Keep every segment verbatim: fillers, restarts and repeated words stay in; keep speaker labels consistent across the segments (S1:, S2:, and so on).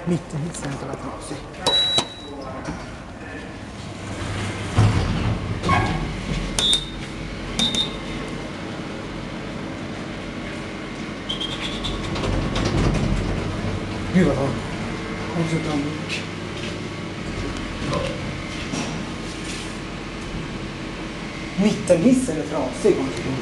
S1: Mittenhissen ska vara trasig. Gud vad varmt. Kom så utan mycket. Mittenhissen är trasig.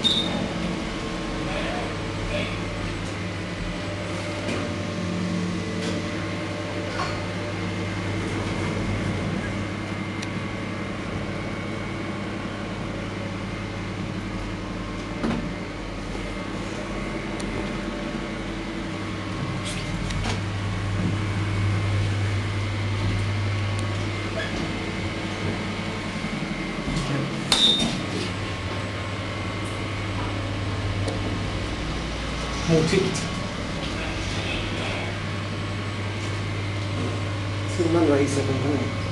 S1: Motvikt. Ska man dra hissen på den här?